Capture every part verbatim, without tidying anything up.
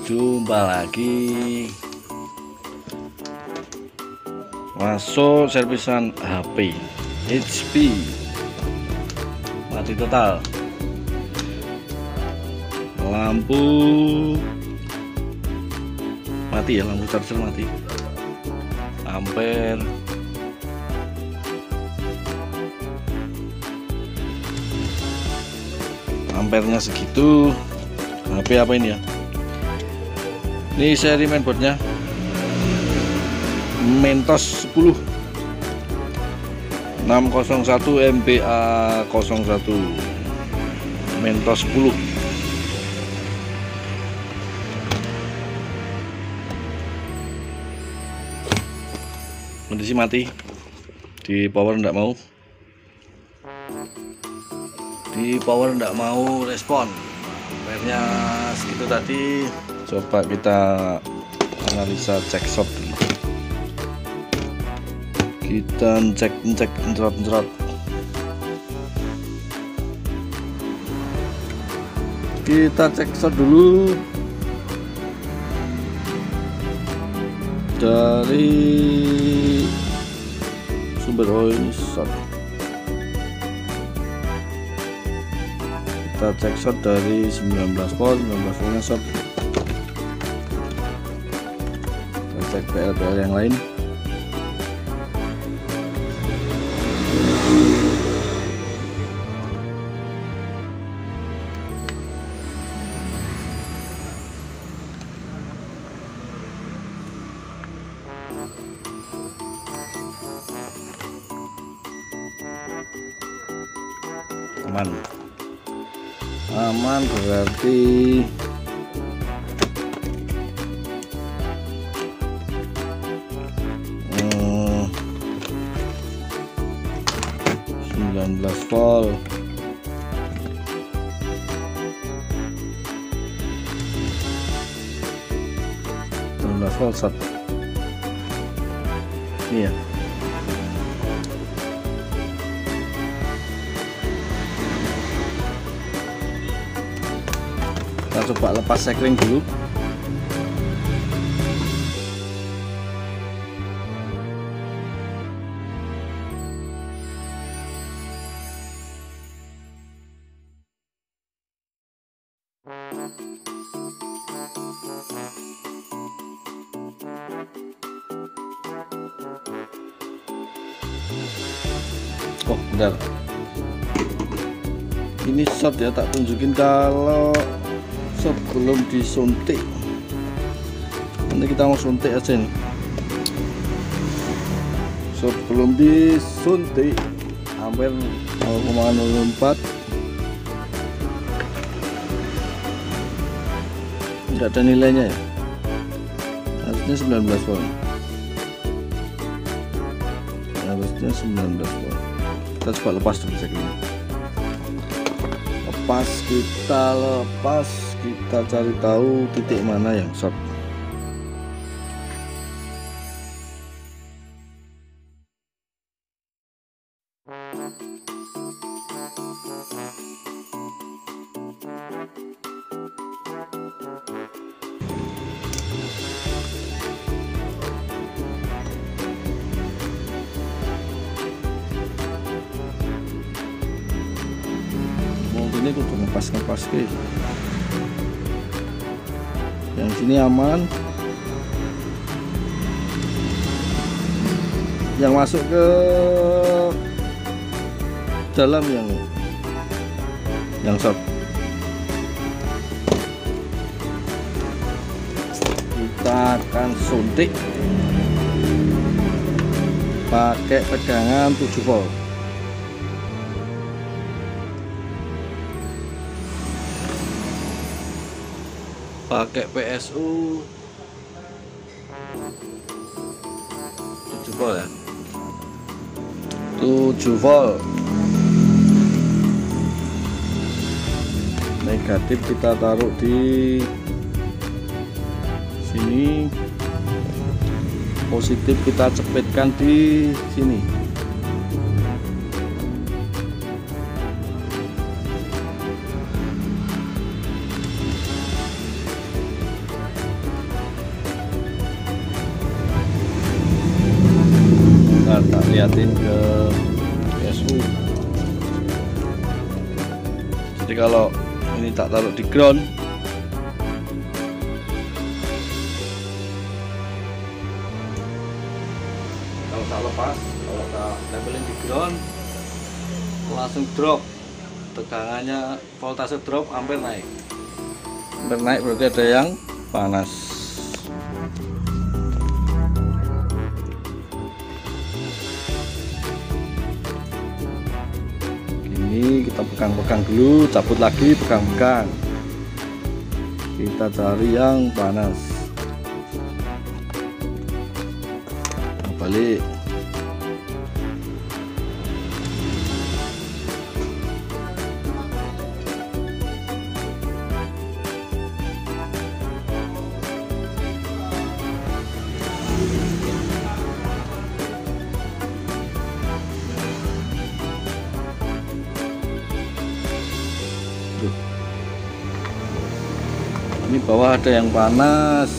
Jumpa lagi masuk servisan H P H P, mati total, lampu mati ya, lampu charger mati, ampere ampernya segitu. H P apa ini ya? Ini seri mainboardnya Mentos sepuluh enam nol satu M B A nol satu Mentos sepuluh. Kondisi mati, di power enggak mau, di power enggak mau respon. Akhirnya segitu tadi. Coba kita analisa cek shot dulu. Kita cek cek encerot-encerot. Kita cek shot dulu dari sumber. Oh, ini shot. Kita cek shot dari sembilan belas volt, sembilan belas voltnya shot. Kita cek P L P L yang lain. Aman, aman berarti hmm, sembilan belas volt. sembilan belas volt shot. Ini ya. Kita coba lepas sekring dulu. Oh, bentar. Ini shot ya, tak tunjukin kalau sebelum disuntik. Nanti kita mau suntik aja nih. Sebelum disuntik ampere nol koma nol empat. Tidak ada nilainya ya, harusnya sembilan belas volt, harusnya sembilan belas volt. Kita coba lepas dulu segini. Lepas, kita lepas, kita cari tahu titik mana yang short. Ini kudu ngepas-ngepas ke. Yang sini aman. Yang masuk ke dalam yang yang short. Kita akan suntik pakai tegangan tujuh volt. Pakai P S U tujuh volt ya, tujuh volt. Negatif kita taruh di sini, positif kita cepetkan di sini. liatin ke P S U. Jadi kalau ini tak taruh di ground, kalau tak lepas, kalau tak tempelin di ground langsung drop, tegangannya voltase drop, ampere naik. Ampere naik berarti ada yang panas. Ini kita pegang-pegang dulu, cabut lagi, pegang-pegang. Kita cari yang panas. Nah, balik. Ini bawah ada yang panas,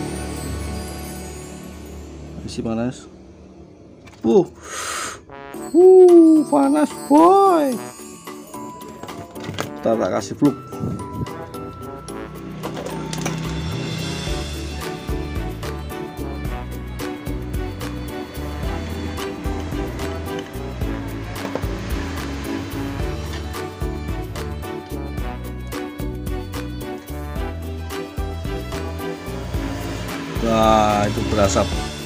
isi panas. Uh, uh, panas boy. Kita tak kasih plug. Nah, itu berasap.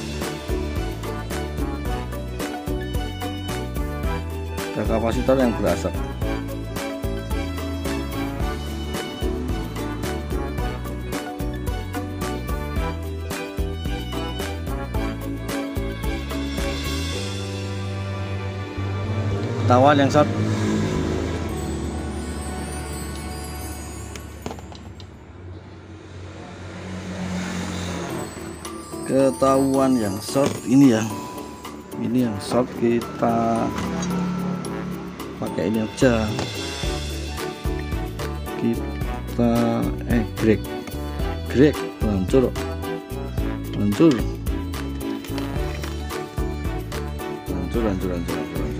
Ada kapasitor yang berasap. Ketahuan yang short. Ketahuan yang short ini ya, ini yang short, kita pakai ini aja, kita eh grek grek hancur hancur hancur hancur hancur hancur hancur.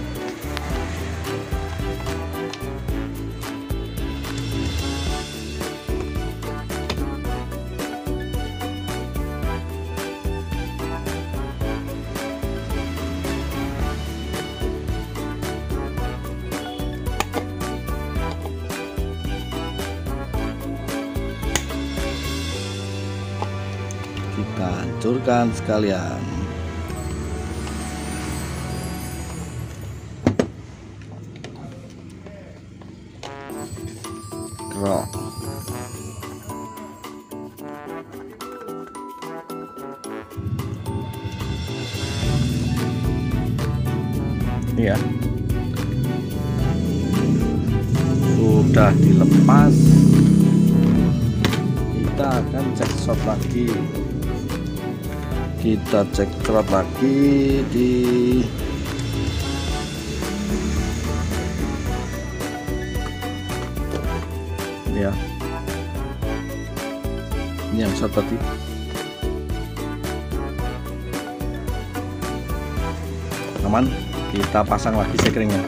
Kita hancurkan sekalian. Krok. Ya, sudah dilepas. Kita akan cek shot lagi. Kita cek cerot lagi di ya, ini yang short tadi. Aman, kita pasang lagi sekringnya.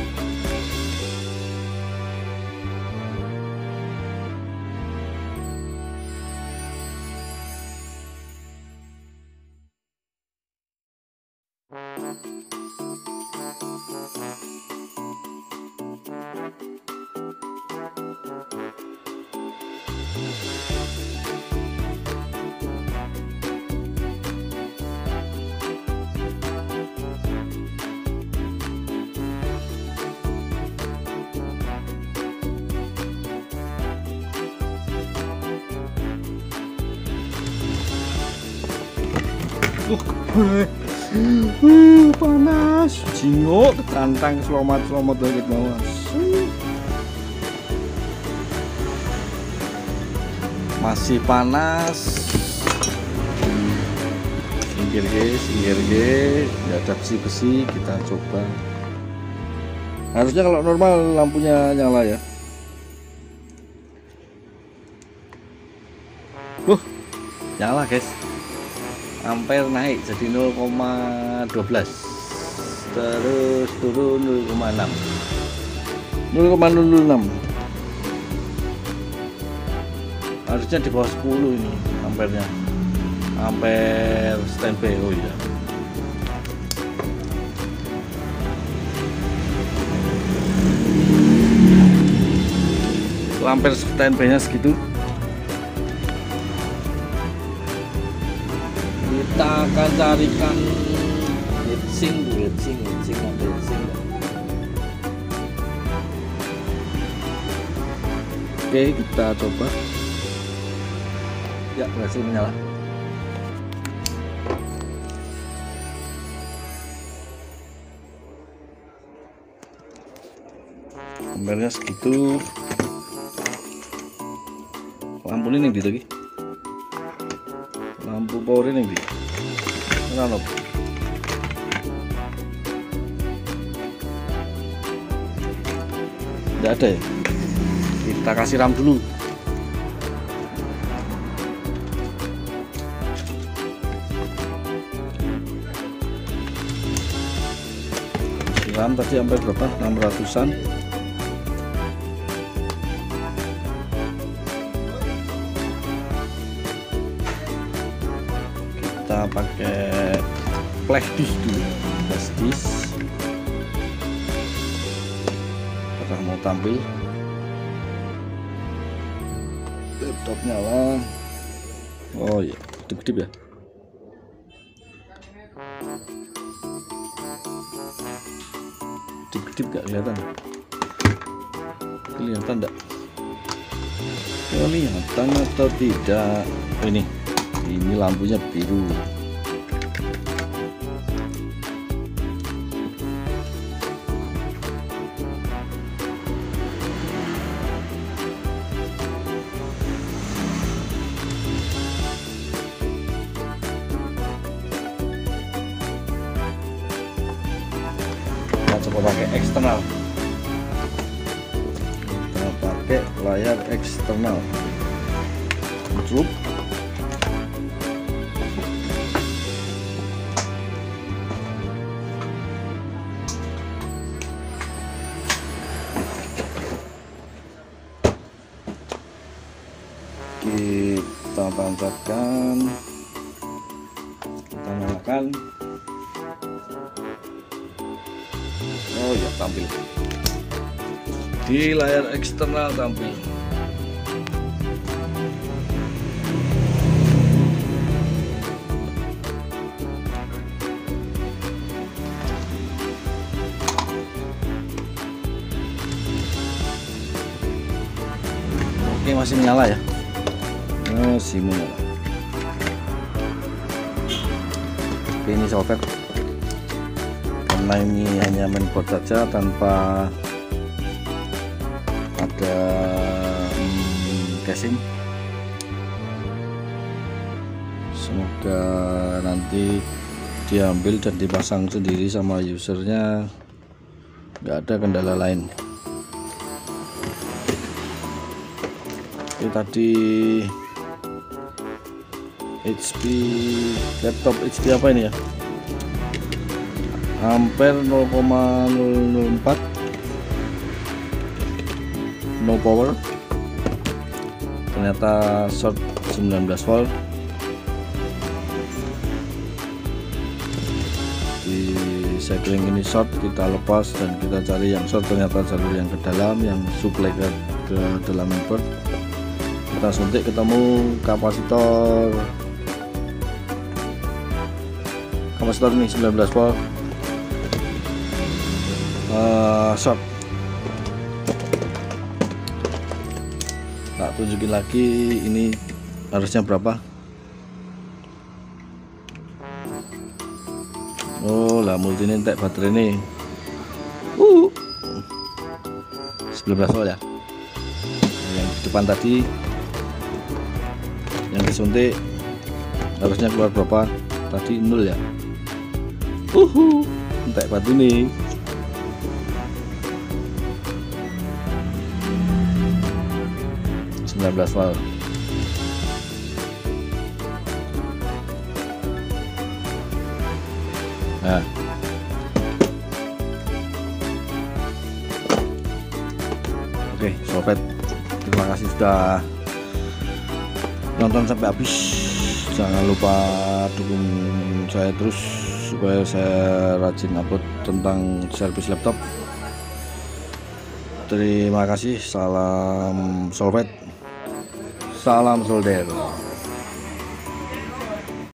Uh, uh, panas, jingok, tantang, selamat selamat banget mawas. Masih panas. Singgir guys, singgir guys, ada besi-besi, kita coba. Harusnya kalau normal lampunya nyala ya. Uh, nyala guys. Ampere naik jadi nol koma dua belas. terus turun nol koma enam, nol koma nol enam, harusnya di bawah sepuluh ini ampernya, ampere standby. Oh iya, ampere standby nya segitu. Kita akan carikan heatsink, heatsink, heatsink, ada heatsink. Oke, kita coba. Ya, berhasil menyala. Ampernya segitu. Lampu ini gitu lagi. Lampu power ini gitu. Analog. Tidak ada ya. Kita kasih RAM dulu. RAM tadi ampere berapa? enam ratusan. Kita pakai flash disk dulu, flash disk. Apakah mau tampil? Laptop nyala. Oh ya, kedip-kedip ya. Kedip-kedip gak kelihatan? Kelihatan enggak? Kelihatan atau tidak? Oh, ini. Ini lampunya biru. Kita coba pakai eksternal. Kita pakai layar eksternal. Cukup. Kita tancapkan, kita nyalakan. Oh ya, tampil di layar eksternal, tampil. Oke, masih menyala ya. Masih menyala. Oke, ini software karena ini hanya mainboard saja tanpa ada hmm, casing. Semoga nanti diambil dan dipasang sendiri sama usernya, nggak ada kendala lain. Oke, tadi H P laptop H P apa ini ya, ampere nol koma nol nol empat, no power, ternyata short sembilan belas volt. Di segling ini short, kita lepas dan kita cari yang short, ternyata jalur yang ke dalam, yang supply ke, ke dalam mainboard. Kita suntik, ketemu kapasitor kapasitor ini sembilan belas volt, uh, short. Tak tunjukin lagi ini harusnya berapa. Oh lah, multi ini entek baterai ini uh sembilan belas volt ya. Yang di depan tadi yang disuntik harusnya keluar berapa tadi? Nol ya. Uhu, entek batu nih. sembilan belas volt. Nah, Oke sobat, terima kasih sudah nonton sampai habis. Jangan lupa dukung saya terus supaya saya rajin upload tentang servis laptop. Terima kasih, salam solvet, salam solder.